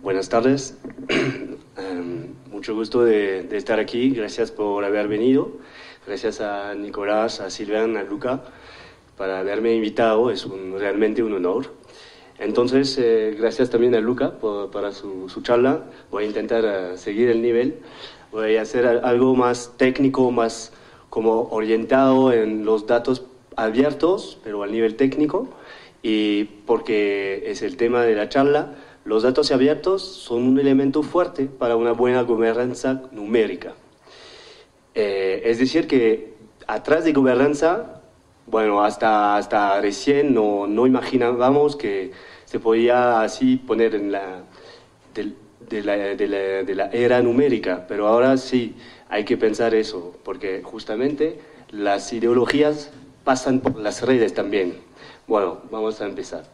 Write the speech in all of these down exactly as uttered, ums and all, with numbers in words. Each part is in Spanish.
Buenas tardes. um, mucho gusto de, de estar aquí. Gracias por haber venido. Gracias a Nicolás, a Silvian, a Luca, para haberme invitado. Es un, realmente un honor. Entonces, eh, gracias también a Luca por, para su, su charla. Voy a intentar uh, seguir el nivel. Voy a hacer algo más técnico, más como orientado en los datos abiertos, pero al nivel técnico. Y porque es el tema de la charla, los datos abiertos son un elemento fuerte para una buena gobernanza numérica. Eh, es decir, que atrás de gobernanza, bueno, hasta, hasta recién no, no imaginábamos que se podía así poner en la de, de, la, de, la, de la era numérica, pero ahora sí hay que pensar eso, porque justamente las ideologías pasan por las redes también. Bueno, vamos a empezar.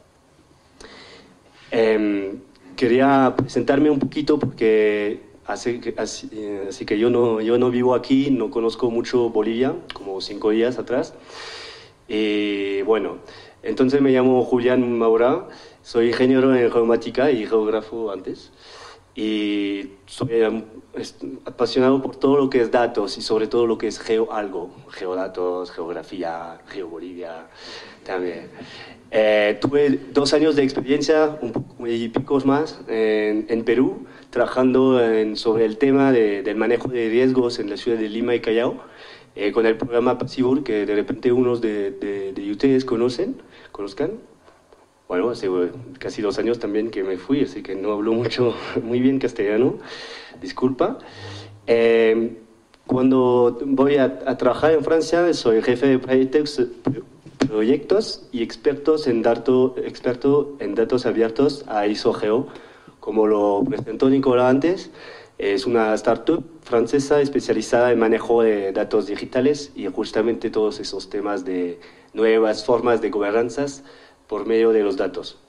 Eh, quería presentarme un poquito porque así, así, así que yo no, yo no vivo aquí, no conozco mucho Bolivia, como cinco días atrás. Y bueno, entonces me llamo Julián Maura, soy ingeniero en geomática y geógrafo antes. Y soy apasionado por todo lo que es datos y sobre todo lo que es geo algo, geodatos, geografía, geobolivia también. Eh, tuve dos años de experiencia, un poco y picos más, en, en Perú, trabajando en, sobre el tema de, del manejo de riesgos en la ciudad de Lima y Callao, eh, con el programa Passivur, que de repente unos de, de, de ustedes conocen, conozcan. Bueno, hace casi dos años también que me fui, así que no hablo mucho, muy bien castellano, disculpa. Eh, cuando voy a, a trabajar en Francia, soy jefe de proyectos, proyectos y expertos en, dato, experto en datos abiertos a ISOGEO, como lo presentó Nicolás antes. Es una startup francesa especializada en manejo de datos digitales y justamente todos esos temas de nuevas formas de gobernanzas por medio de los datos.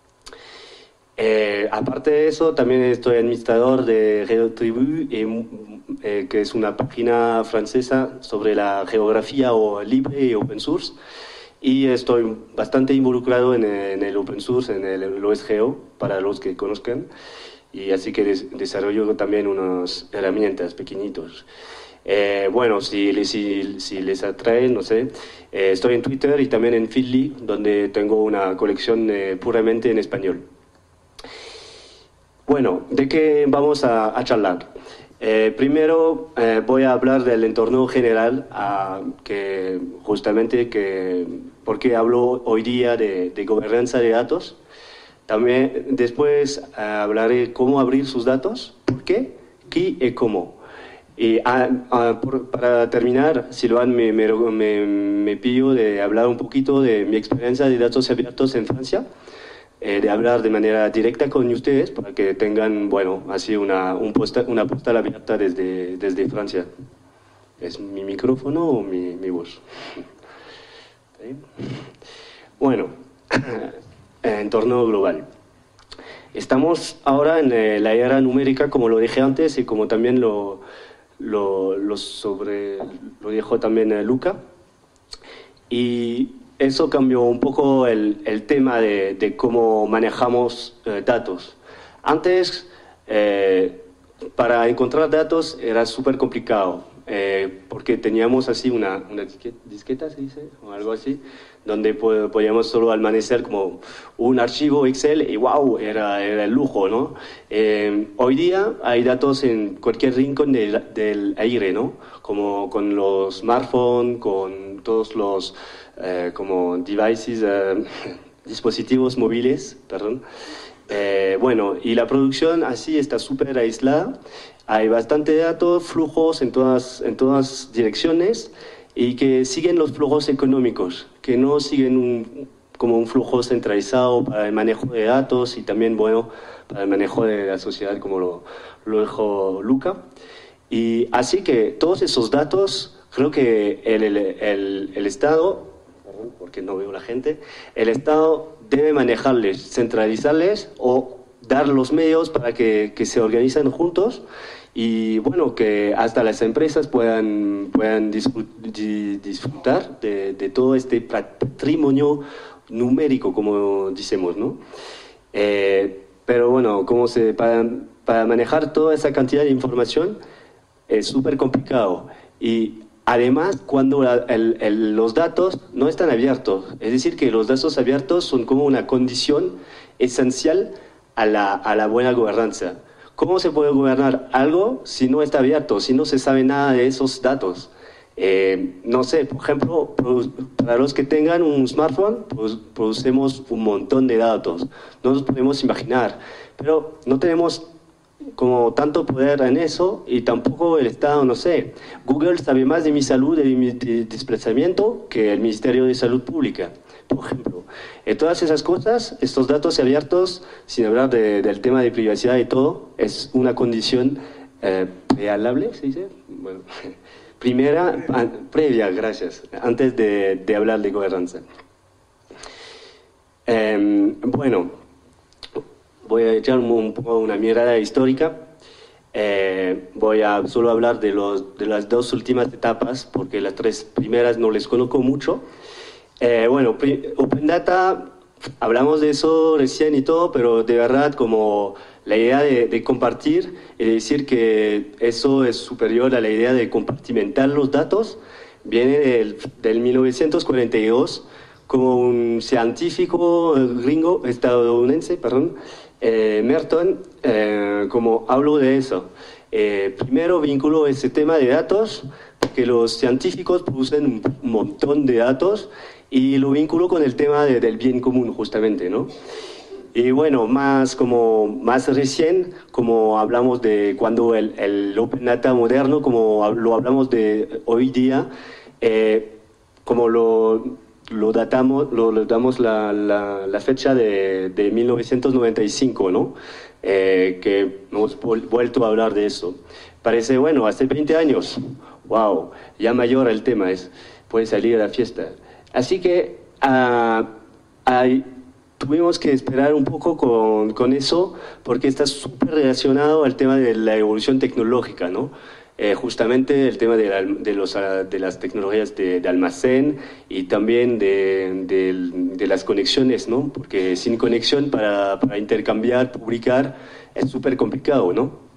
Eh, aparte de eso, también estoy administrador de GeoTribu, eh, eh, que es una página francesa sobre la geografía o libre y open source, y estoy bastante involucrado en, en el open source, en el, el O S Geo, para los que conozcan, y así que des, desarrollo también unas herramientas pequeñitos. Eh, bueno, si, si, si les atrae, no sé, eh, estoy en Twitter y también en Feedly, donde tengo una colección eh, puramente en español. Bueno, ¿de qué vamos a, a charlar? Eh, primero eh, voy a hablar del entorno general, a, que justamente que, porque hablo hoy día de, de gobernanza de datos. También después eh, hablaré cómo abrir sus datos, por qué, qué y cómo. Y a, a, por, para terminar, Silvan me, me, me, me pidió de hablar un poquito de mi experiencia de datos abiertos en Francia, eh, de hablar de manera directa con ustedes para que tengan, bueno, así una, un posta, una postal abierta desde, desde Francia. ¿Es mi micrófono o mi, mi voz? ¿Sí? Bueno, entorno global. Estamos ahora en la era numérica, como lo dije antes y como también lo... Lo, lo, sobre, lo dijo también Luca, y eso cambió un poco el, el tema de, de cómo manejamos eh, datos. Antes, eh, para encontrar datos era súper complicado, eh, porque teníamos así una, una disqueta, disqueta, se dice, o algo así, donde podíamos solo almacenar como un archivo Excel y wow, era, era el lujo, ¿no? Eh, hoy día hay datos en cualquier rincón del, del aire, ¿no? Como con los smartphones, con todos los eh, como devices, eh, dispositivos móviles, perdón. Eh, bueno, y la producción así está súper aislada. Hay bastante datos, flujos en todas, en todas direcciones, y que siguen los flujos económicos, que no siguen un, como un flujo centralizado para el manejo de datos y también, bueno, para el manejo de la sociedad, como lo, lo dijo Luca. Y así que todos esos datos, creo que el, el, el, el Estado, perdón, porque no veo la gente, el Estado debe manejarles, centralizarles o dar los medios para que, que se organicen juntos. Y bueno, que hasta las empresas puedan, puedan disfrutar de, de todo este patrimonio numérico, como decimos, ¿no? Eh, pero bueno, bueno, cómo se, para, para manejar toda esa cantidad de información es súper complicado. Y además, cuando la, el, el, los datos no están abiertos, es decir, que los datos abiertos son como una condición esencial a la, a la buena gobernanza. ¿Cómo se puede gobernar algo si no está abierto, si no se sabe nada de esos datos? Eh, no sé, por ejemplo, para los que tengan un smartphone, pues, producemos un montón de datos, no nos podemos imaginar, pero no tenemos como tanto poder en eso y tampoco el Estado, no sé. Google sabe más de mi salud, de mi desplazamiento, que el Ministerio de Salud Pública, por ejemplo. Eh, todas esas cosas, estos datos abiertos, sin hablar de, del tema de privacidad y todo, es una condición eh, prealable, ¿se dice? Bueno, primera, previa, gracias, antes de, de hablar de gobernanza. Eh, bueno, voy a echar un poco una mirada histórica. Eh, voy a solo hablar de, los, de las dos últimas etapas, porque las tres primeras no les conozco mucho. Eh, bueno, Open Data, hablamos de eso recién y todo, pero de verdad como la idea de, de compartir y de decir que eso es superior a la idea de compartimentar los datos, viene del, del mil novecientos cuarenta y dos, como un científico gringo, estadounidense, perdón, eh, Merton, eh, como hablo de eso. Eh, primero vinculo ese tema de datos, porque los científicos producen un montón de datos, y lo vinculo con el tema de, del bien común, justamente, ¿no? Y bueno, más, como, más recién, como hablamos de cuando el, el Open Data moderno, como lo hablamos de hoy día, eh, como lo, lo datamos, lo, lo damos la, la, la fecha de, de mil novecientos noventa y cinco, ¿no? Eh, que hemos vuelto a hablar de eso. Parece, bueno, hace veinte años, wow, ya mayor el tema es, puede salir a la fiesta. Así que uh, hay, tuvimos que esperar un poco con, con eso, porque está súper relacionado al tema de la evolución tecnológica, ¿no? Eh, justamente el tema de, la, de, los, de las tecnologías de, de almacén y también de, de, de las conexiones, ¿no? Porque sin conexión para, para intercambiar, publicar, es súper complicado, ¿no?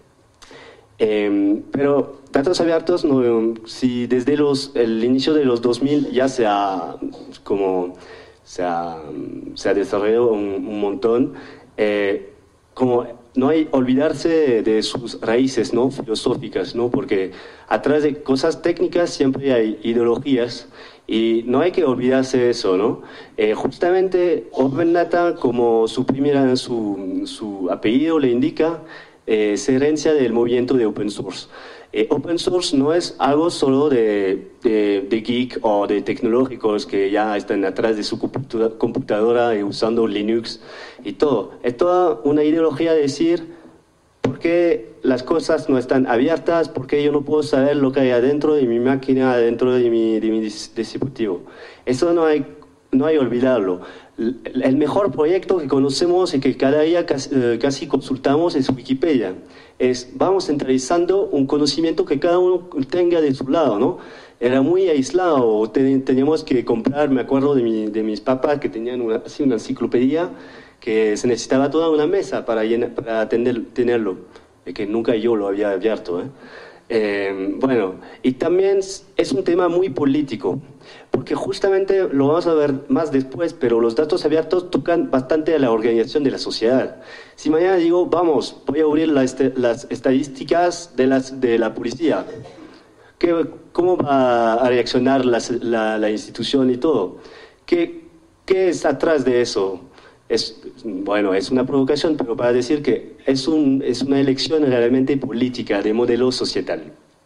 Eh, pero datos abiertos, no, si desde los, el inicio de los dos mil ya se ha, como, se ha, se ha desarrollado un, un montón, eh, como no hay olvidarse de, de sus raíces, ¿no? Filosóficas, ¿no? Porque atrás de cosas técnicas siempre hay ideologías y no hay que olvidarse de eso, ¿no? Eh, justamente Open Data, como su, primera, su, su apellido le indica, Eh, es herencia del movimiento de open source. Eh, open source no es algo solo de, de, de geek o de tecnológicos que ya están atrás de su computadora y usando Linux y todo. Es toda una ideología de decir por qué las cosas no están abiertas, por qué yo no puedo saber lo que hay adentro de mi máquina, adentro de mi, de mi dispositivo. Eso no hay, no hay que olvidarlo. El mejor proyecto que conocemos y que cada día casi, casi consultamos es Wikipedia. Es, vamos centralizando un conocimiento que cada uno tenga de su lado, ¿no? Era muy aislado, teníamos que comprar, me acuerdo de, mi, de mis papás que tenían una, así una enciclopedia que se necesitaba toda una mesa para, llenar, para atender, tenerlo, que nunca yo lo había abierto, ¿eh? Eh, bueno, y también es un tema muy político, porque justamente lo vamos a ver más después, pero los datos abiertos tocan bastante a la organización de la sociedad. Si mañana digo, vamos, voy a abrir la este, las estadísticas de, las, de la policía, ¿qué, ¿cómo va a reaccionar la, la, la institución y todo? ¿Qué, ¿Qué es atrás de eso? Es, bueno, es una provocación, pero para decir que es, un, es una elección realmente política de modelo societal.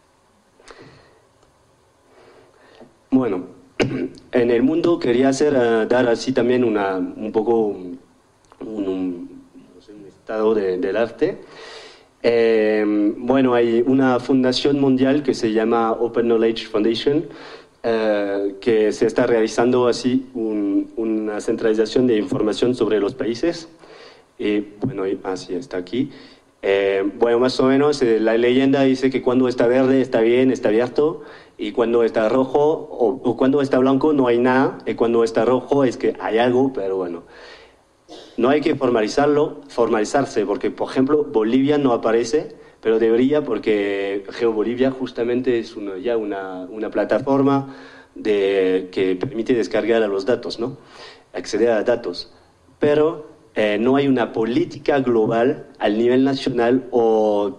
Bueno, en el mundo quería hacer, uh, dar así también una, un poco un, un, no sé, un estado de, del arte. Eh, bueno, hay una fundación mundial que se llama Open Knowledge Foundation, Uh, que se está realizando así un, una centralización de información sobre los países. Y bueno, así está aquí. Eh, bueno, más o menos eh, la leyenda dice que cuando está verde está bien, está abierto, y cuando está rojo o, o cuando está blanco no hay nada, y cuando está rojo es que hay algo, pero bueno. no hay que formalizarlo, formalizarse, porque, por ejemplo, Bolivia no aparece, pero debería, porque GeoBolivia justamente es una, ya una, una plataforma de, que permite descargar a los datos, ¿no? Acceder a datos. Pero eh, no hay una política global al nivel nacional o,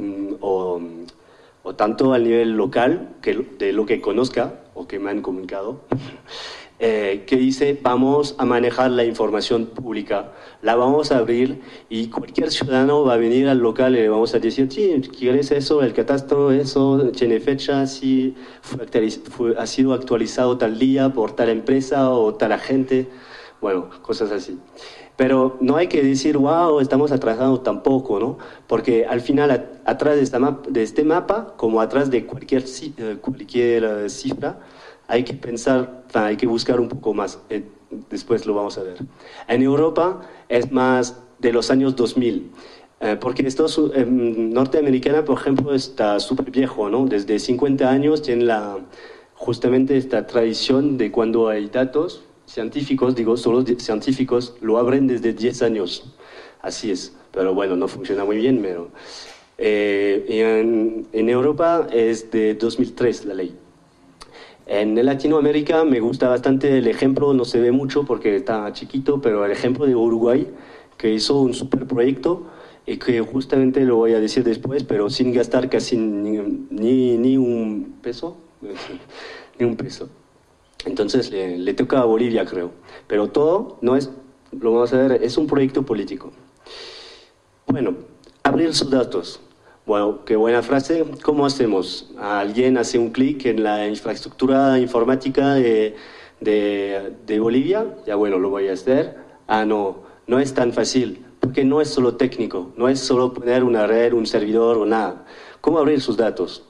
o, o tanto al nivel local, que, de lo que conozca o que me han comunicado, Eh, que dice vamos a manejar la información pública, la vamos a abrir y cualquier ciudadano va a venir al local y le vamos a decir, sí, ¿quieres eso? El catastro, eso, tiene fecha, sí, fue fue, ha sido actualizado tal día por tal empresa o tal agente, bueno, cosas así. Pero no hay que decir, wow, estamos atrasados tampoco, ¿no? Porque al final, a, atrás de, esta map, de este mapa, como atrás de cualquier, cualquier uh, cifra, hay que pensar, hay que buscar un poco más, eh, después lo vamos a ver. En Europa es más de los años dos mil, eh, porque Estados eh, norteamericana, por ejemplo, está súper viejo, ¿no? Desde cincuenta años tiene la, justamente esta tradición de cuando hay datos científicos, digo, solo científicos, lo abren desde diez años, así es, pero bueno, no funciona muy bien, pero... Eh, en, en Europa es de dos mil tres la ley. En Latinoamérica me gusta bastante el ejemplo, no se ve mucho porque está chiquito, pero el ejemplo de Uruguay, que hizo un super proyecto y que justamente lo voy a decir después, pero sin gastar casi ni, ni, ni un peso, ni un peso. Entonces le, le toca a Bolivia, creo. Pero todo no es, lo vamos a ver, es un proyecto político. Bueno, abrir sus datos. Bueno, qué buena frase. ¿Cómo hacemos? Alguien hace un clic en la infraestructura informática de, de, de Bolivia, ya bueno, lo voy a hacer. Ah, no, no es tan fácil, porque no es solo técnico, no es solo poner una red, un servidor o nada. ¿Cómo abrir sus datos?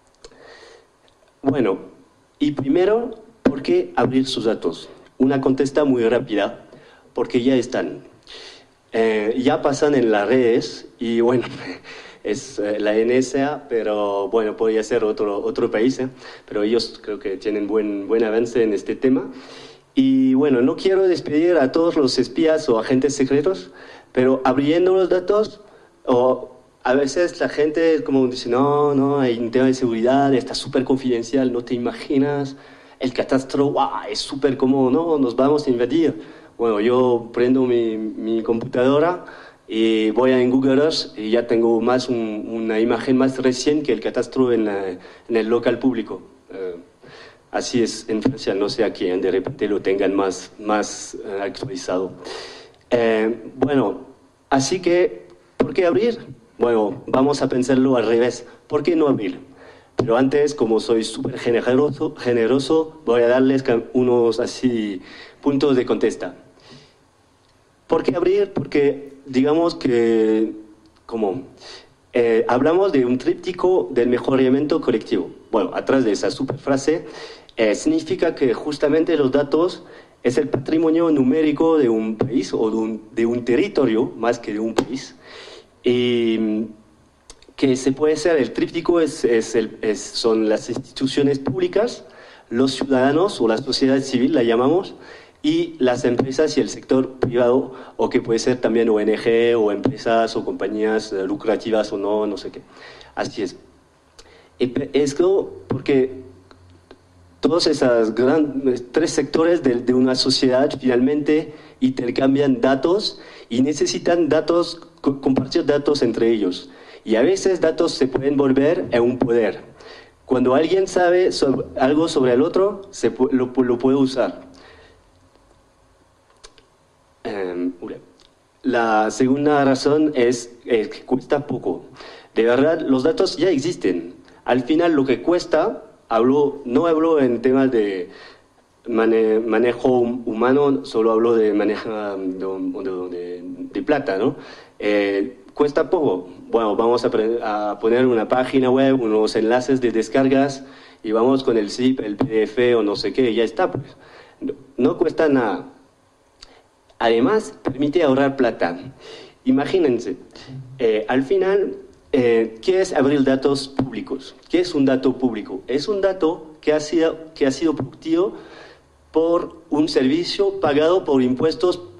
Bueno, y primero, ¿por qué abrir sus datos? Una contesta muy rápida, porque ya están. Eh, ya pasan en las redes y bueno... es la N S A, pero bueno, podría ser otro, otro país, ¿eh? Pero ellos creo que tienen buen, buen avance en este tema. Y bueno, no quiero despedir a todos los espías o agentes secretos, pero abriendo los datos, o a veces la gente como dice, no, no, hay un tema de seguridad, está súper confidencial, no te imaginas, el catastro, wow, es súper cómodo, no, nos vamos a invadir. Bueno, yo prendo mi, mi computadora, y voy a en Google Earth y ya tengo más un, una imagen más reciente que el catastro en, la, en el local público. Uh, así es en Francia, no sé aquí, de repente lo tengan más, más uh, actualizado. Uh, bueno, así que, ¿por qué abrir? Bueno, vamos a pensarlo al revés. ¿Por qué no abrir? Pero antes, como soy súper generoso, generoso, voy a darles unos así puntos de contesta. ¿Por qué abrir? Porque digamos que, como, eh, hablamos de un tríptico del mejoramiento colectivo. Bueno, atrás de esa super frase, eh, significa que justamente los datos es el patrimonio numérico de un país o de un, de un territorio, más que de un país. Y que se puede ser, el tríptico es, es el, es, son las instituciones públicas, los ciudadanos o la sociedad civil, la llamamos, y las empresas y el sector privado, o que puede ser también O N G o empresas o compañías lucrativas o no, no sé qué. Así es. Esto porque todos esos grandes, tres sectores de, de una sociedad finalmente intercambian datos y necesitan datos, compartir datos entre ellos. Y a veces datos se pueden volver en un poder. Cuando alguien sabe sobre, algo sobre el otro, se, lo, lo puede usar. La segunda razón es eh, que cuesta poco. De verdad, los datos ya existen. Al final, lo que cuesta, hablo, no hablo en temas de mane manejo humano, solo hablo de manejo de, de, de plata, ¿no? Eh, cuesta poco. Bueno, vamos a, a poner una página web, unos enlaces de descargas y vamos con el zip, el P D F o no sé qué, ya está. Pues. No, no cuesta nada. Además, permite ahorrar plata. Imagínense, eh, al final, eh, ¿qué es abrir datos públicos? ¿Qué es un dato público? Es un dato que ha sido, que ha sido productivo por un servicio pagado por impuestos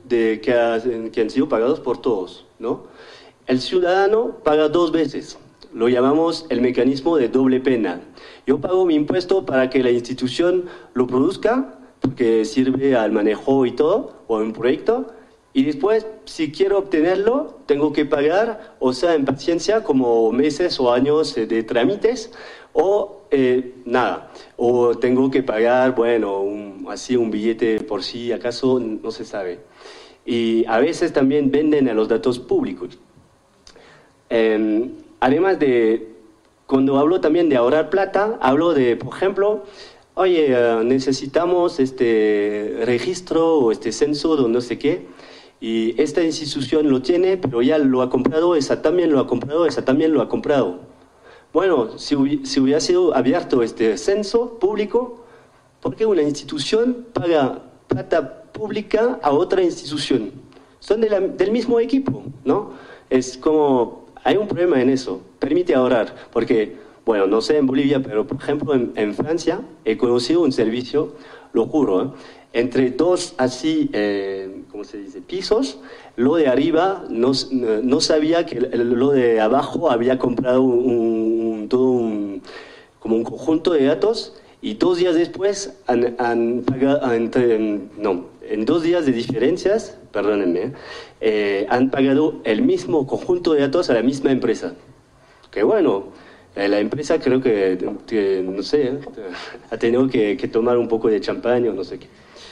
de, que, ha, que han sido pagados por todos, ¿no? El ciudadano paga dos veces, lo llamamos el mecanismo de doble pena. Yo pago mi impuesto para que la institución lo produzca, porque sirve al manejo y todo, o en un proyecto, y después, si quiero obtenerlo, tengo que pagar, o sea, en paciencia, como meses o años de trámites, o eh, nada, o tengo que pagar, bueno, un, así un billete por si acaso, no se sabe. Y a veces también venden a los datos públicos. Eh, además de, cuando hablo también de ahorrar plata, hablo de, por ejemplo, oye, uh, necesitamos este registro o este censo de no sé qué, y esta institución lo tiene, pero ya lo ha comprado, esa también lo ha comprado, esa también lo ha comprado. Bueno, si, hubi si hubiera sido abierto este censo público, ¿por qué una institución paga plata pública a otra institución? Son de la, del mismo equipo, ¿no? Es como, hay un problema en eso, permite ahorrar, porque, bueno, no sé en Bolivia, pero por ejemplo en, en Francia he conocido un servicio, lo juro, ¿eh? Entre dos así, eh, ¿cómo se dice?, pisos, lo de arriba no, no sabía que lo de abajo había comprado un, un, todo un, como un conjunto de datos, y dos días después han, han pagado, entre, no, en dos días de diferencias, perdónenme, eh, han pagado el mismo conjunto de datos a la misma empresa. Que bueno, eh, la empresa creo que, que no sé, eh, ha tenido que, que tomar un poco de champán o no sé qué.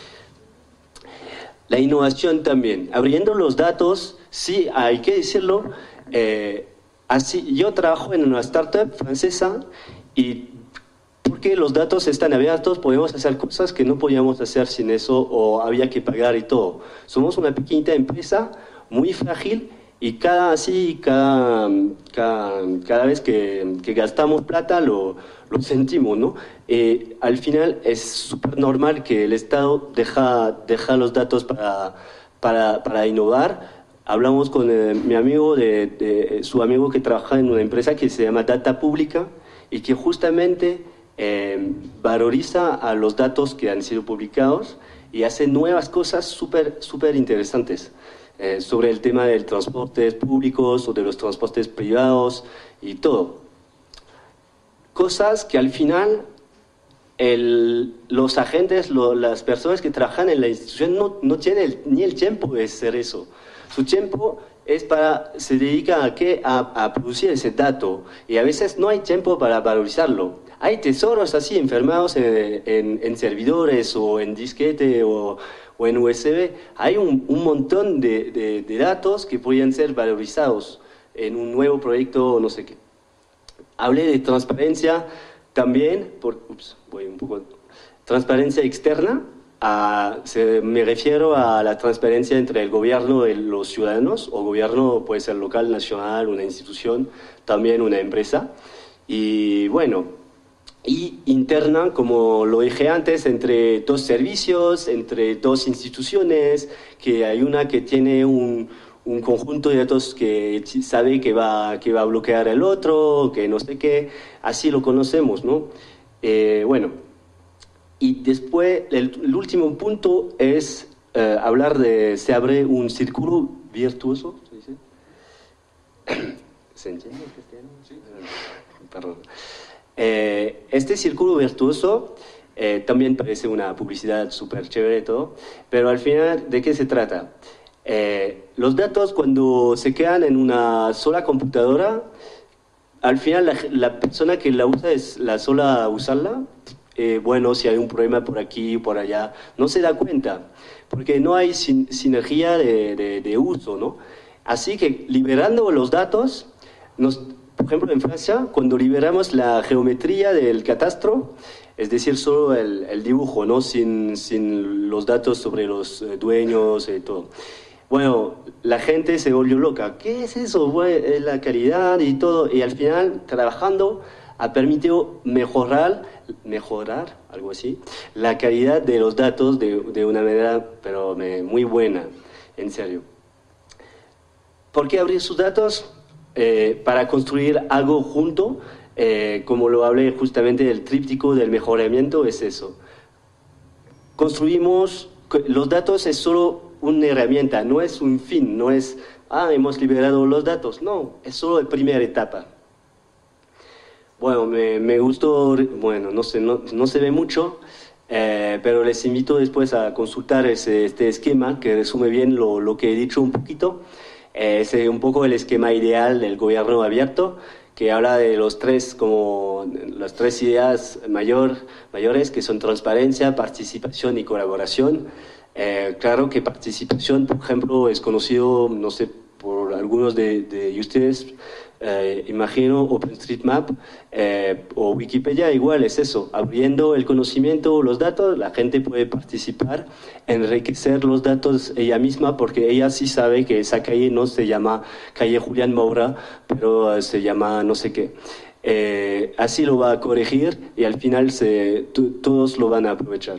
La innovación también, abriendo los datos, sí, hay que decirlo, eh, así, yo trabajo en una startup francesa y porque los datos están abiertos podemos hacer cosas que no podíamos hacer sin eso o había que pagar y todo. Somos una pequeñita empresa muy frágil y cada, así, cada, cada, cada vez que, que gastamos plata lo, lo sentimos, ¿no? Eh, al final es súper normal que el Estado deja, deja los datos para, para, para innovar. Hablamos con eh, mi amigo, de, de, su amigo que trabaja en una empresa que se llama Data Pública y que justamente eh, valoriza a los datos que han sido publicados y hace nuevas cosas súper súper interesantes. Eh, sobre el tema de los transportes públicos o de los transportes privados y todo. Cosas que al final el, los agentes, lo, las personas que trabajan en la institución no, no tienen el, ni el tiempo de hacer eso. Su tiempo es para, se dedica a, ¿qué? A, a producir ese dato y a veces no hay tiempo para valorizarlo. Hay tesoros así enfermados en, en, en servidores o en disquete o o en U S B, hay un, un montón de, de, de datos que podrían ser valorizados en un nuevo proyecto o no sé qué. Hablé de transparencia también, por, ups, voy un poco, transparencia externa, a, se, me refiero a la transparencia entre el gobierno y los ciudadanos, o gobierno puede ser local, nacional, una institución, también una empresa, y bueno, y interna, como lo dije antes, entre dos servicios, entre dos instituciones, que hay una que tiene un, un conjunto de datos que sabe que va, que va a bloquear el otro, que no sé qué, así lo conocemos, ¿no? Eh, bueno, y después el, el último punto es eh, hablar de, se abre un círculo virtuoso, ¿se dice? ¿Se entiende en castellano? Sí. Perdón. Eh, este círculo virtuoso eh, también parece una publicidad súper chévere y todo, pero al final, ¿de qué se trata? Eh, los datos cuando se quedan en una sola computadora, al final la, la persona que la usa es la sola a usarla, eh, bueno, si hay un problema por aquí, por allá, no se da cuenta, porque no hay sin, sinergia de, de, de uso, ¿no? Así que liberando los datos, nos... Por ejemplo, en Francia, cuando liberamos la geometría del catastro, es decir, solo el, el dibujo, ¿no? sin, sin los datos sobre los eh, dueños y todo. Bueno, la gente se volvió loca. ¿Qué es eso? Bueno, la calidad y todo. Y al final, trabajando, ha permitido mejorar, mejorar, algo así, la calidad de los datos de, de una manera, pero muy buena, en serio. ¿Por qué abrir sus datos? Eh, para construir algo junto, eh, como lo hablé justamente del tríptico del mejoramiento, es eso. Construimos, los datos es solo una herramienta, no es un fin, no es, ah, hemos liberado los datos, no, es solo la primera etapa. Bueno, me, me gustó, bueno, no, sé, no, no se ve mucho, eh, pero les invito después a consultar ese, este esquema que resume bien lo, lo que he dicho un poquito. Eh, es un poco el esquema ideal del gobierno abierto, que habla de los tres, como las tres ideas mayor, mayores, que son transparencia, participación y colaboración. Eh, claro que participación, por ejemplo, es conocido, no sé, por algunos de, de ustedes, eh, imagino OpenStreetMap eh, o Wikipedia, igual es eso, abriendo el conocimiento, los datos, la gente puede participar, enriquecer los datos ella misma, porque ella sí sabe que esa calle no se llama calle Julián Maura, pero se llama no sé qué. Eh, así lo va a corregir y al final se, todos lo van a aprovechar.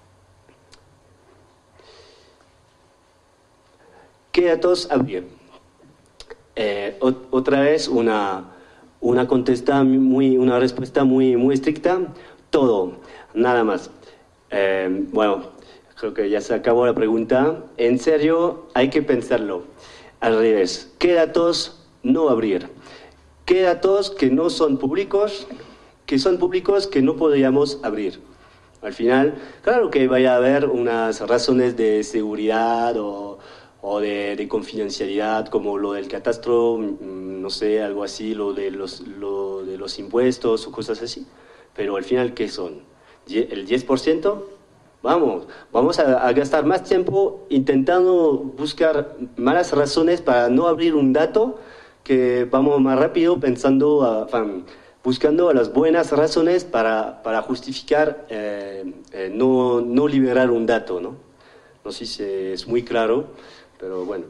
¿Qué datos abrir? Eh, otra vez una, una, contesta muy, una respuesta muy, muy estricta, todo, nada más. Eh, bueno, creo que ya se acabó la pregunta. En serio, hay que pensarlo al revés. ¿Qué datos no abrir? ¿Qué datos que no son públicos, que son públicos que no podríamos abrir? Al final, claro que vaya a haber unas razones de seguridad o o de, de confidencialidad, como lo del catastro, no sé, algo así, lo de, los, lo de los impuestos o cosas así. Pero al final, ¿qué son? ¿El diez por ciento? Vamos, vamos a, a gastar más tiempo intentando buscar malas razones para no abrir un dato, que vamos más rápido pensando, a, buscando las buenas razones para, para justificar eh, eh, no, no liberar un dato, ¿no? No sé si es muy claro. Pero bueno,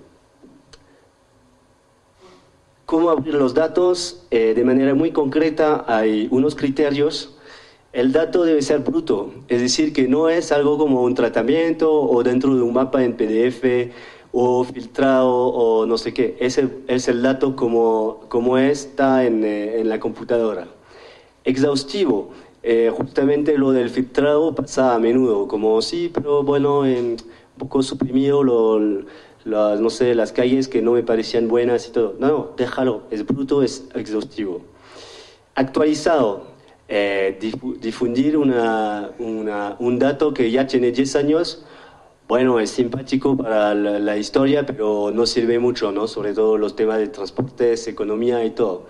¿cómo abrir los datos? Eh, de manera muy concreta hay unos criterios. El dato debe ser bruto, es decir, que no es algo como un tratamiento o dentro de un mapa en P D F o filtrado o no sé qué. Ese es el dato como, como está en, eh, en la computadora. Exhaustivo, eh, justamente lo del filtrado pasa a menudo, como sí, pero bueno, eh, un poco suprimido lo... Las, no sé, las calles que no me parecían buenas y todo. No, no, déjalo, es bruto, es exhaustivo. Actualizado, eh, difu difundir una, una, un dato que ya tiene diez años, bueno, es simpático para la, la historia, pero no sirve mucho, ¿no? Sobre todo los temas de transportes, economía y todo.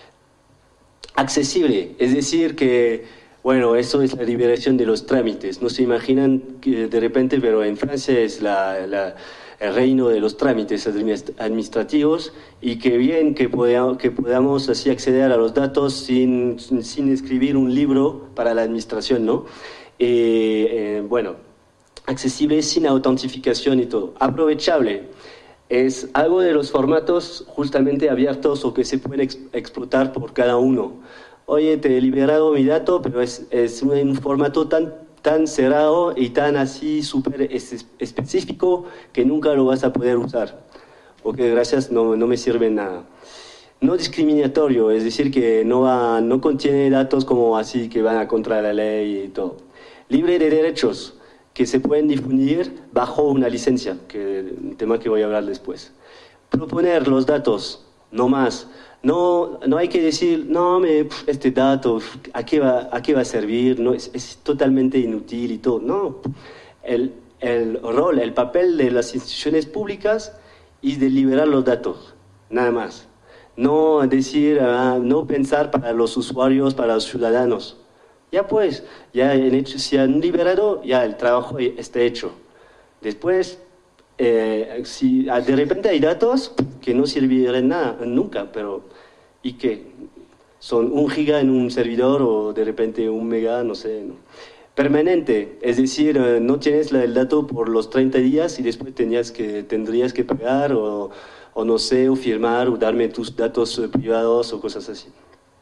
Accesible, es decir que, bueno, eso es la liberación de los trámites. No se imaginan que de repente, pero en Francia es la... la el reino de los trámites administrativos y que bien que podamos, que podamos así acceder a los datos sin, sin escribir un libro para la administración, ¿no? Eh, eh, bueno, accesible sin autentificación y todo. Aprovechable. Es algo de los formatos justamente abiertos o que se pueden ex explotar por cada uno. Oye, te he liberado mi dato, pero es, es un formato tan tan cerrado y tan así súper específico que nunca lo vas a poder usar, porque gracias no, no me sirve nada. No discriminatorio, es decir que no, va, no contiene datos como así que van a contra la ley y todo. Libre de derechos, que se pueden difundir bajo una licencia, que es un tema que voy a hablar después. Proponer los datos, no más. No, no hay que decir, no, me, este dato, ¿a qué va, a qué va a servir? No, es, es totalmente inútil y todo. No, el, el rol, el papel de las instituciones públicas es de liberar los datos, nada más. No decir, ah, no pensar para los usuarios, para los ciudadanos. Ya pues, ya en hecho, si han liberado, ya el trabajo está hecho. Después, eh, si de repente hay datos que no sirvieran nada, nunca, pero ¿y qué? Son un giga en un servidor o de repente un mega, no sé, ¿no? Permanente, es decir, eh, no tienes el dato por los treinta días y después tenías que, tendrías que pagar o, o no sé, o firmar o darme tus datos eh, privados o cosas así.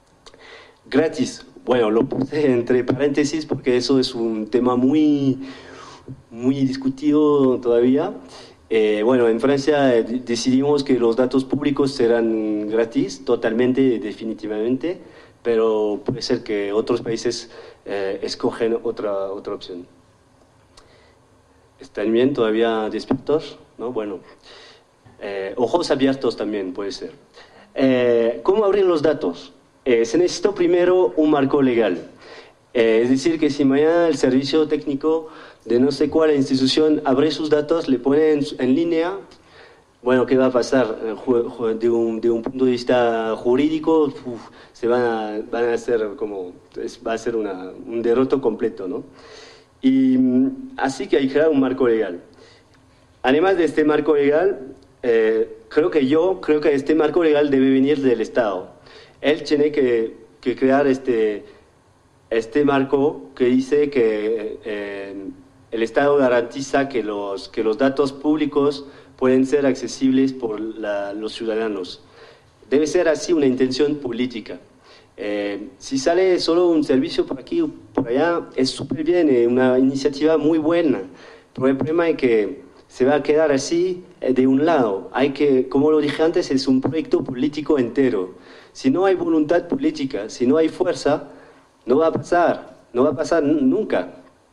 Gratis, bueno, lo puse entre paréntesis porque eso es un tema muy, muy discutido todavía. Eh, bueno, en Francia eh, decidimos que los datos públicos serán gratis, totalmente, definitivamente, pero puede ser que otros países eh, escogen otra, otra opción. ¿Están bien todavía despiertos? ¿no? Bueno, eh, ojos abiertos también puede ser. Eh, ¿Cómo abrir los datos? Eh, se necesita primero un marco legal. Eh, es decir, que si mañana el servicio técnico de no sé cuál institución abre sus datos, le pone en, en línea, bueno, ¿qué va a pasar? De un, de un punto de vista jurídico, uf, se van a, van a hacer como, es, va a ser una, un derroto completo, ¿no? Y así que hay que crear un marco legal. Además de este marco legal, eh, creo que yo, creo que este marco legal debe venir del Estado. Él tiene que, que crear este, este marco que dice que eh, el Estado garantiza que los, que los datos públicos pueden ser accesibles por la, los ciudadanos. Debe ser así una intención política. Eh, si sale solo un servicio por aquí o por allá, es súper bien, eh, una iniciativa muy buena. Pero el problema es que se va a quedar así eh, de un lado. Hay que, como lo dije antes, es un proyecto político entero. Si no hay voluntad política, si no hay fuerza, no va a pasar, no va a pasar nunca.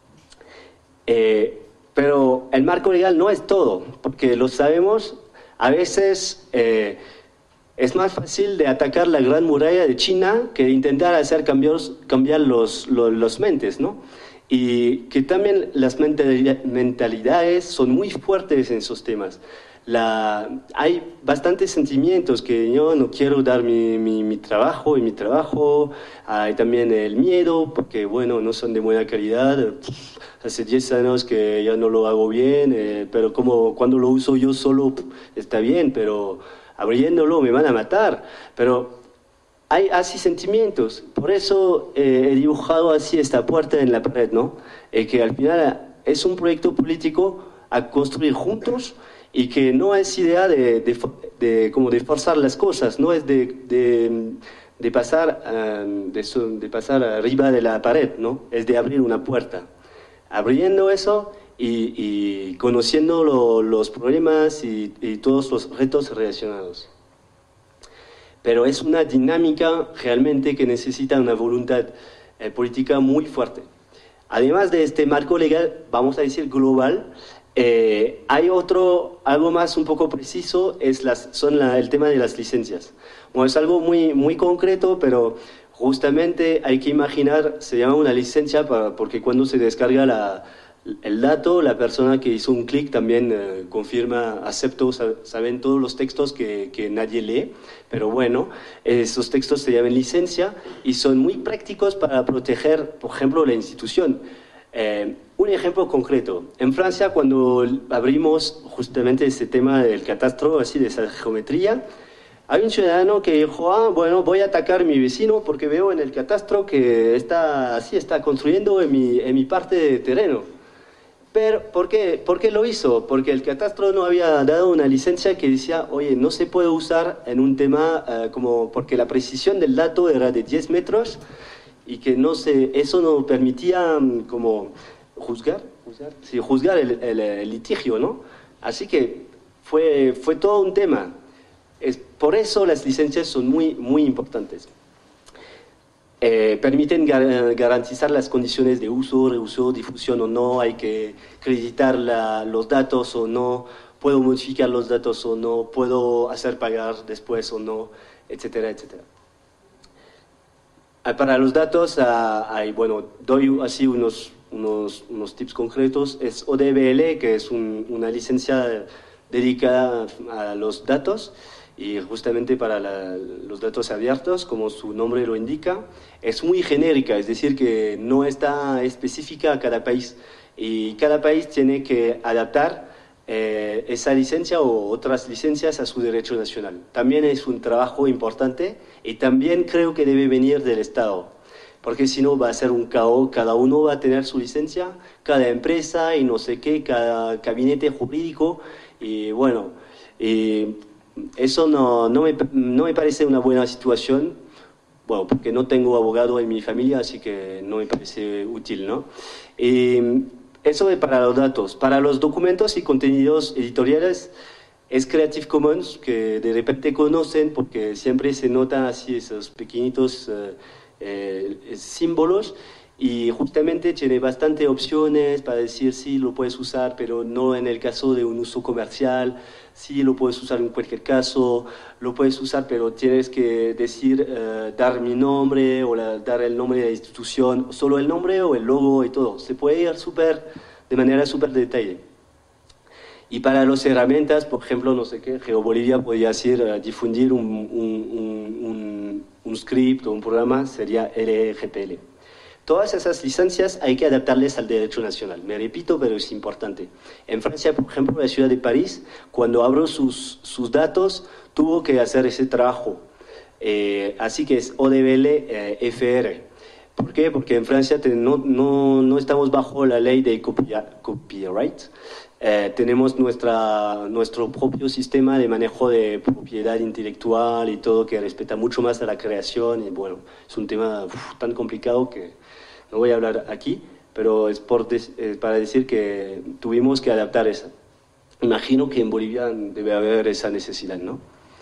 Eh, pero el marco legal no es todo, porque lo sabemos, a veces eh, es más fácil de atacar la gran muralla de China que de intentar hacer cambios, cambiar los, los, los mentes, ¿no? Y que también las mentalidades son muy fuertes en esos temas. La, hay bastantes sentimientos que yo no quiero dar mi, mi, mi trabajo y mi trabajo. Hay también el miedo, porque bueno, no son de buena calidad. Hace diez años que ya no lo hago bien, eh, pero como cuando lo uso yo solo está bien, pero abriéndolo me van a matar. Pero hay así sentimientos, por eso eh, he dibujado así esta puerta en la pared, ¿no? Eh, que al final es un proyecto político a construir juntos y que no es idea de, de, de, como de forzar las cosas, no es de, de, de, pasar, um, de, de pasar arriba de la pared, ¿no? Es de abrir una puerta. Abriendo eso y, y conociendo lo, los problemas y, y todos los retos relacionados. Pero es una dinámica realmente que necesita una voluntad eh, política muy fuerte. Además de este marco legal, vamos a decir global, eh, hay otro, algo más un poco preciso, es las, son la, el tema de las licencias. Bueno, es algo muy, muy concreto, pero justamente hay que imaginar, se llama una licencia para, porque cuando se descarga la, el dato, la persona que hizo un clic también eh, confirma, acepto, saben todos los textos que, que nadie lee, pero bueno, esos textos se llaman licencia y son muy prácticos para proteger, por ejemplo, la institución. Eh, un ejemplo concreto, en Francia cuando abrimos justamente este tema del catastro, así de esa geometría, hay un ciudadano que dijo, ah, bueno, voy a atacar a mi vecino porque veo en el catastro que está, así está construyendo en mi, en mi parte de terreno. Pero, ¿por qué? ¿Por qué lo hizo? Porque el catastro no había dado una licencia que decía, oye, no se puede usar en un tema uh, como, porque la precisión del dato era de diez metros y que no se, eso no permitía um, como juzgar, juzgar, sí, juzgar el, el, el litigio, ¿no? Así que fue, fue todo un tema. Es, por eso las licencias son muy, muy importantes. Eh, permiten gar garantizar las condiciones de uso, reuso, difusión o no, hay que acreditar la, los datos o no, puedo modificar los datos o no, puedo hacer pagar después o no, etcétera, etcétera. Para los datos, ah, hay, bueno, doy así unos, unos, unos tips concretos. Es O D B L, que es un, una licencia dedicada a los datos y justamente para la, los datos abiertos, como su nombre lo indica. Es muy genérica, es decir, que no está específica a cada país y cada país tiene que adaptar eh, esa licencia o otras licencias a su derecho nacional. También es un trabajo importante y también creo que debe venir del Estado, porque si no va a ser un caos, cada uno va a tener su licencia, cada empresa y no sé qué, cada gabinete jurídico y bueno, y eso no, no, me, no me parece una buena situación, bueno, porque no tengo abogado en mi familia, así que no me parece útil, ¿no? Y eso es para los datos. Para los documentos y contenidos editoriales es Creative Commons, que de repente conocen porque siempre se notan así esos pequeñitos eh, eh, símbolos y justamente tiene bastante opciones para decir sí, lo puedes usar, pero no en el caso de un uso comercial, sí, lo puedes usar en cualquier caso, lo puedes usar, pero tienes que decir, eh, dar mi nombre o la, dar el nombre de la institución, solo el nombre o el logo y todo. Se puede ir súper, de manera súper detalle. Y para las herramientas, por ejemplo, no sé qué, GeoBolivia podría decir, uh, difundir un, un, un, un, un script o un programa, sería L G P L. Todas esas licencias hay que adaptarles al derecho nacional. Me repito, pero es importante. En Francia, por ejemplo, la ciudad de París, cuando abrió sus, sus datos, tuvo que hacer ese trabajo. Eh, así que es O D B L eh, F R. ¿Por qué? Porque en Francia te, no, no, no estamos bajo la ley de copyright. Eh, tenemos nuestra, nuestro propio sistema de manejo de propiedad intelectual y todo que respeta mucho más a la creación. Y bueno, es un tema uf, tan complicado que no voy a hablar aquí, pero es, por des, es para decir que tuvimos que adaptar eso. Imagino que en Bolivia debe haber esa necesidad, ¿no?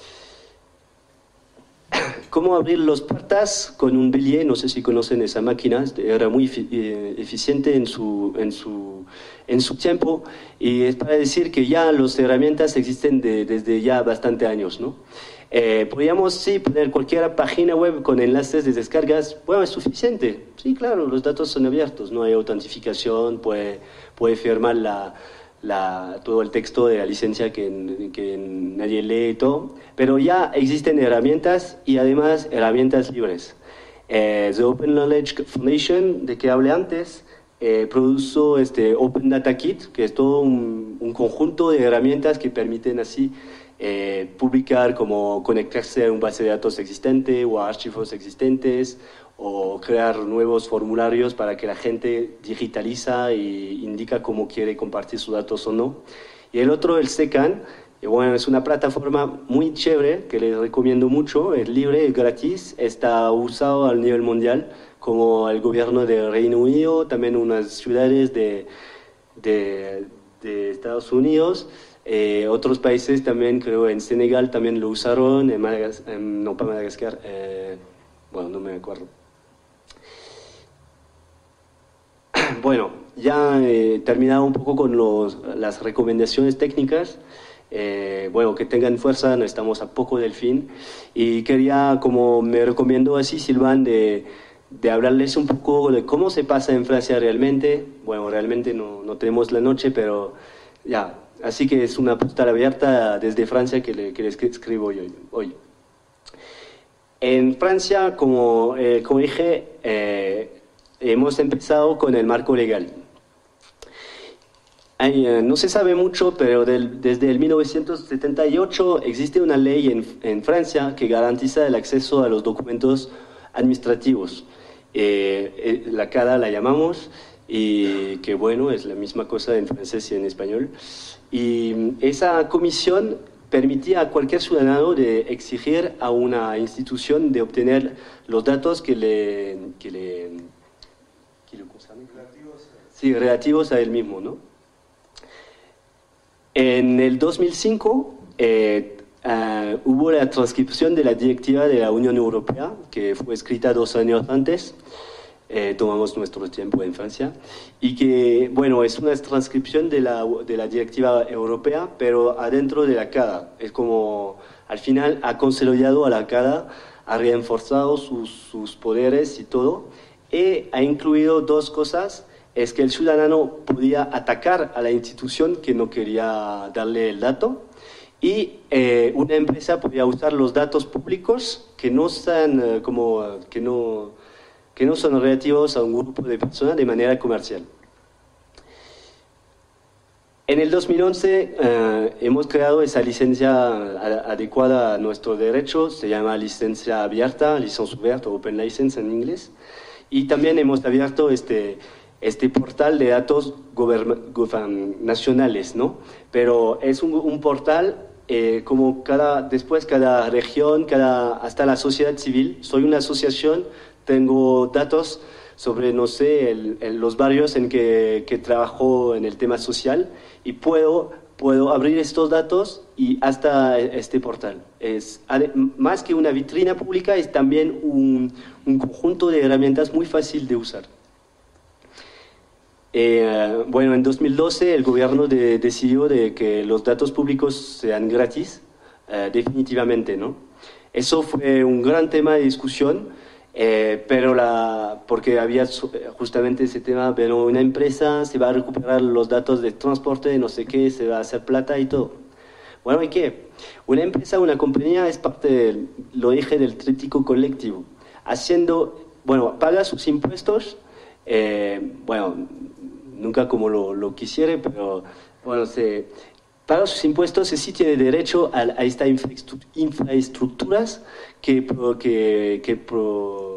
¿Cómo abrir los puertas con un billet? No sé si conocen esa máquina, era muy eficiente en su, en su, en su tiempo, y es para decir que ya las herramientas existen de, desde ya bastante años, ¿no? Eh, podríamos, sí, poner cualquier página web con enlaces de descargas, bueno, es suficiente. Sí, claro, los datos son abiertos, no hay autentificación, puede, puede firmar la... La, todo el texto de la licencia que, que nadie lee y todo, pero ya existen herramientas y además herramientas libres. Eh, The Open Knowledge Foundation, de que hablé antes, eh, produjo este Open Data Kit, que es todo un, un conjunto de herramientas que permiten así eh, publicar, como conectarse a un base de datos existente o a archivos existentes, o crear nuevos formularios para que la gente digitaliza e indica cómo quiere compartir sus datos o no. Y el otro, el SECAN, y bueno, es una plataforma muy chévere que les recomiendo mucho, es libre, es gratis, está usado a nivel mundial, como el gobierno del Reino Unido, también unas ciudades de, de, de Estados Unidos, eh, otros países también, creo en Senegal también lo usaron, en Madagascar, en, no para Madagascar, eh, bueno, no me acuerdo. Bueno, ya he terminado un poco con los, las recomendaciones técnicas. Eh, bueno, que tengan fuerza, no estamos a poco del fin. Y quería, como me recomiendo así Silvan, de, de hablarles un poco de cómo se pasa en Francia realmente. Bueno, realmente no, no tenemos la noche, pero ya. Así que es una postal abierta desde Francia que, le, que les escribo hoy. hoy. En Francia, como, eh, como dije, eh, hemos empezado con el marco legal. Hay, eh, no se sabe mucho, pero del, desde el mil novecientos setenta y ocho existe una ley en, en Francia que garantiza el acceso a los documentos administrativos. Eh, eh, la C A D A la llamamos, y que bueno, es la misma cosa en francés y en español. Y esa comisión permitía a cualquier ciudadano de exigir a una institución de obtener los datos que le... Que le Relativos. Sí, relativos a él mismo, ¿no? En el dos mil cinco eh, uh, hubo la transcripción de la directiva de la Unión Europea, que fue escrita dos años antes, eh, tomamos nuestro tiempo en Francia, y que, bueno, es una transcripción de la, de la directiva europea, pero adentro de la C A D A. Es como, al final, ha consolidado a la C A D A, ha reforzado sus, sus poderes y todo, y ha incluido dos cosas. Es que el ciudadano podía atacar a la institución que no quería darle el dato, y eh, una empresa podía usar los datos públicos que no, están, eh, como, que, no, que no son relativos a un grupo de personas de manera comercial. En el dos mil once eh, hemos creado esa licencia adecuada a nuestro derecho, se llama licencia abierta, licencia abierta, Open License en inglés. Y también hemos abierto este, este portal de datos nacionales, ¿no? Pero es un, un portal eh, como cada, después cada región, cada, hasta la sociedad civil. Soy una asociación, tengo datos sobre, no sé, el, el, los barrios en que, que trabajo en el tema social, y puedo, puedo abrir estos datos y hasta este portal. Es, más que una vitrina pública, es también un, un conjunto de herramientas muy fácil de usar. Eh, bueno, en dos mil doce el gobierno de, decidió de que los datos públicos sean gratis, eh, definitivamente, ¿no? Eso fue un gran tema de discusión, eh, pero la, porque había justamente ese tema, pero una empresa se va a recuperar los datos de transporte, no sé qué, se va a hacer plata y todo. Bueno, ¿y qué? Una empresa, una compañía es parte del, lo dije, del tríptico colectivo, haciendo, bueno, paga sus impuestos, eh, bueno, nunca como lo, lo quisiera, pero bueno, se paga sus impuestos y sí tiene derecho a, a estas infraestructuras que, que, que, pro,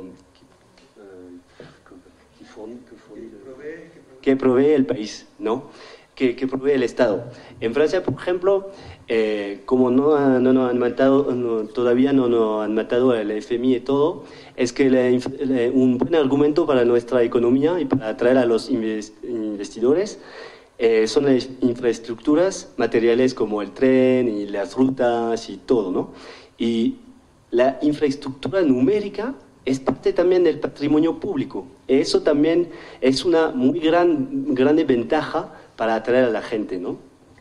que provee el país, ¿no? Que, que provee el Estado. En Francia, por ejemplo, eh, como no, no nos han matado, no, todavía no nos han matado el F M I y todo, es que la, la, un buen argumento para nuestra economía y para atraer a los investidores eh, son las infraestructuras materiales como el tren y las rutas y todo, ¿no? Y la infraestructura numérica es parte también del patrimonio público. Eso también es una muy gran, grande ventaja para atraer a la gente, ¿no?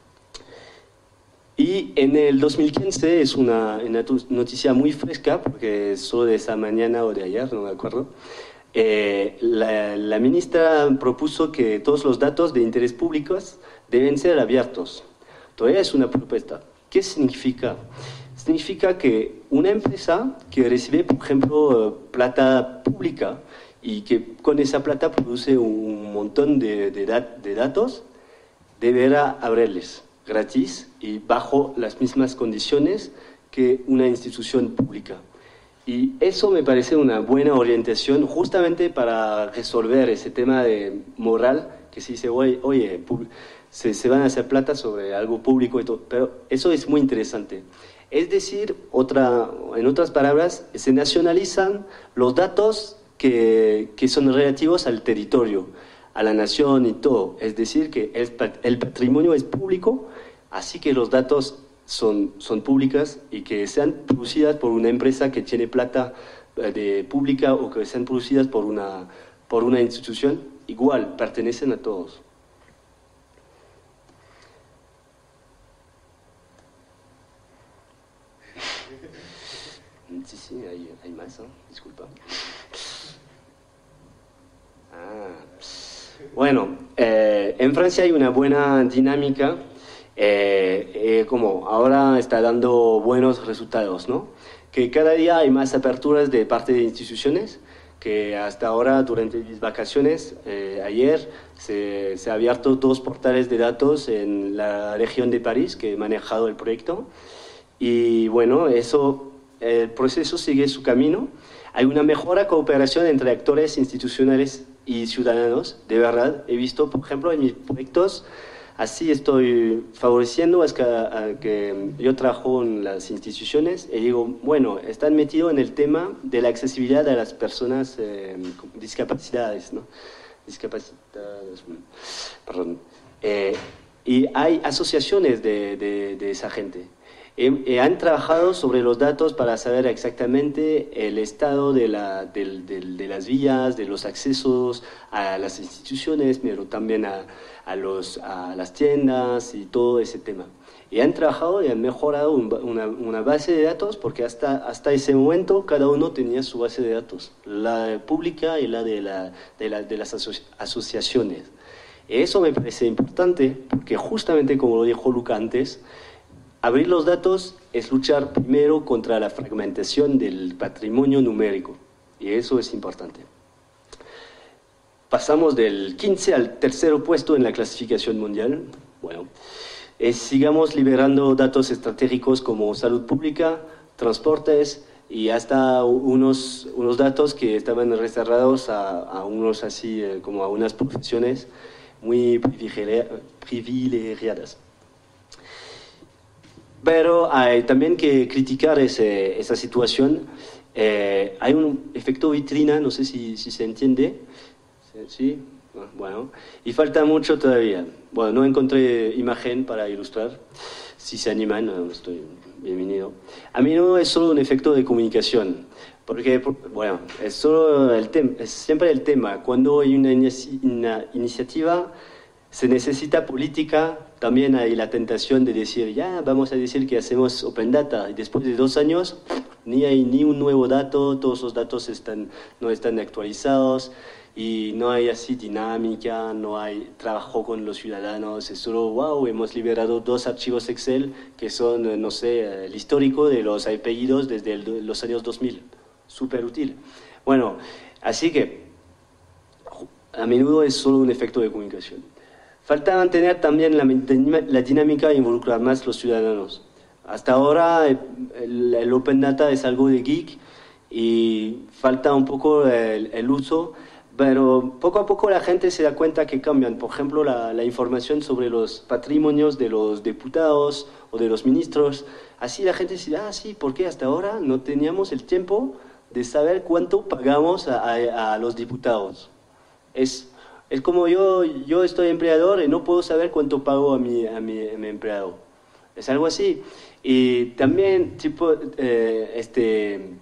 Y en el dos mil quince, es una, una noticia muy fresca, porque es solo de esa mañana o de ayer, no me acuerdo, eh, la, la ministra propuso que todos los datos de interés públicos deben ser abiertos. Todavía es una propuesta. ¿Qué significa? Significa que una empresa que recibe, por ejemplo, plata pública y que con esa plata produce un montón de, de, dat de datos, deberá abrirles gratis y bajo las mismas condiciones que una institución pública. Y eso me parece una buena orientación justamente para resolver ese tema de moral, que se dice, oye, oye se, se van a hacer plata sobre algo público y todo, pero eso es muy interesante. Es decir, otra, en otras palabras, se nacionalizan los datos que, que son relativos al territorio, a la nación y todo. Es decir, que el, el patrimonio es público, así que los datos son, son públicas y que sean producidas por una empresa que tiene plata de pública o que sean producidas por una, por una institución, igual, pertenecen a todos. Sí, sí, hay, hay más, ¿no? Disculpa. Ah, bueno, eh, en Francia hay una buena dinámica, eh, eh, como ahora está dando buenos resultados, ¿no? Que cada día hay más aperturas de parte de instituciones, que hasta ahora, durante mis vacaciones, eh, ayer, se, se han abierto dos portales de datos en la región de París, que he manejado el proyecto, y bueno, eso, el proceso sigue su camino. Hay una mejora cooperación entre actores institucionales y ciudadanos, de verdad. He visto, por ejemplo, en mis proyectos, así estoy favoreciendo es que, a, que yo trabajo en las instituciones y digo, bueno, están metidos en el tema de la accesibilidad a las personas eh, con discapacidades, ¿no? Discapacitadas, perdón. Eh, y hay asociaciones de, de, de esa gente. Eh, eh, han trabajado sobre los datos para saber exactamente el estado de, la, de, de, de las vías, de los accesos a las instituciones, pero también a, a, los, a las tiendas y todo ese tema. Y han trabajado y han mejorado un, una, una base de datos porque hasta, hasta ese momento cada uno tenía su base de datos, la pública y la de, la, de, la, de las aso asociaciones. Y eso me parece importante porque justamente como lo dijo Luca antes, abrir los datos es luchar primero contra la fragmentación del patrimonio numérico, y eso es importante. Pasamos del quince al tercer puesto en la clasificación mundial. Bueno, eh, sigamos liberando datos estratégicos como salud pública, transportes y hasta unos, unos datos que estaban reservados a, a unos así eh, como a unas profesiones muy privilegiadas. Pero hay también que criticar ese, esa situación. Eh, hay un efecto vitrina, no sé si, si se entiende. ¿Sí? Bueno, y falta mucho todavía. Bueno, no encontré imagen para ilustrar. Si se animan, no estoy... bienvenido. A menudo es solo un efecto de comunicación, porque, bueno, es, solo el tem es siempre el tema. Cuando hay una, inici una iniciativa, se necesita política, también hay la tentación de decir, ya, vamos a decir que hacemos Open Data, y después de dos años, ni hay ni un nuevo dato, todos los datos están, no están actualizados, y no hay así dinámica, no hay trabajo con los ciudadanos, es solo, wow, hemos liberado dos archivos Excel que son, no sé, el histórico de los apellidos desde el, los años dos mil, súper útil. Bueno, así que a menudo es solo un efecto de comunicación. Falta mantener también la, la dinámica e involucrar más los ciudadanos. Hasta ahora el, el Open Data es algo de geek y falta un poco el, el uso, pero poco a poco la gente se da cuenta que cambian. Por ejemplo, la, la información sobre los patrimonios de los diputados o de los ministros. Así la gente dice, ah, sí, ¿por qué hasta ahora no teníamos el tiempo de saber cuánto pagamos a, a, a los diputados? Es, es como yo, yo estoy empleador y no puedo saber cuánto pago a mi, a mi, a mi empleado. Es algo así. Y también, tipo, eh, este...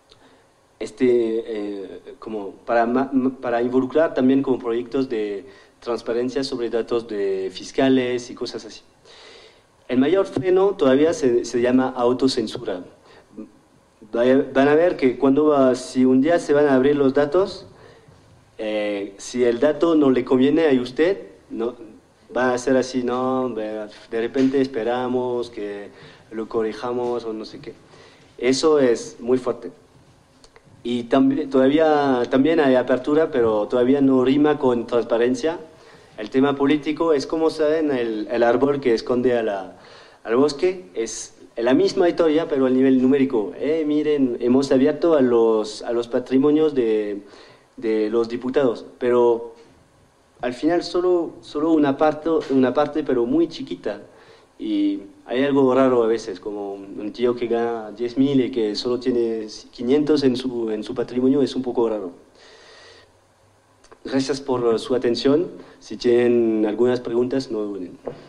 Este, eh, como para, para involucrar también como proyectos de transparencia sobre datos de fiscales y cosas así. El mayor freno todavía se, se llama autocensura. Van a ver que cuando va, si un día se van a abrir los datos, eh, si el dato no le conviene a usted, no, va a ser así, no, de repente esperamos que lo corrijamos o no sé qué. Eso es muy fuerte. Y también, todavía también hay apertura, pero todavía no rima con transparencia. El tema político es, como saben, el, el árbol que esconde a la, al bosque. Es la misma historia, pero a nivel numérico. Eh, miren, hemos abierto a los, a los patrimonios de, de los diputados, pero al final solo, solo una, parte, una parte, pero muy chiquita. Y hay algo raro a veces, como un tío que gana diez mil y que solo tiene quinientos en su, en su patrimonio, es un poco raro. Gracias por su atención. Si tienen algunas preguntas, no duden.